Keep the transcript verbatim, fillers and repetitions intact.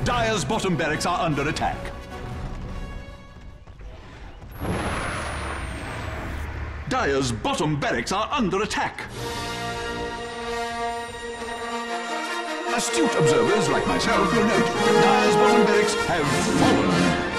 Dire's bottom barracks are under attack. Dire's bottom barracks are under attack. Astute observers like myself will note that Dire's bottom barracks have fallen.